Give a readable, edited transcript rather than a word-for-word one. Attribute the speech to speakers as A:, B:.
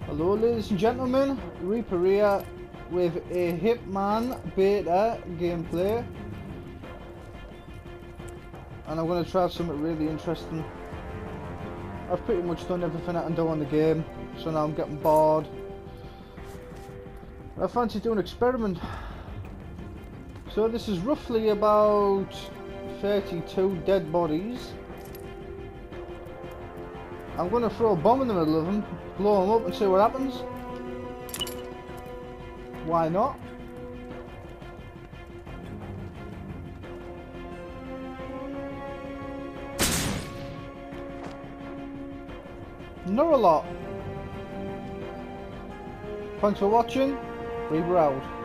A: Hello ladies and gentlemen, Reaper here with a Hitman beta gameplay, and I'm going to try something really interesting. I've pretty much done everything I can do on the game, so now I'm getting bored. I fancy doing an experiment. So this is roughly about 32 dead bodies. I'm going to throw a bomb in the middle of them, blow them up and see what happens. Why not? Not a lot. Thanks for watching. We were out.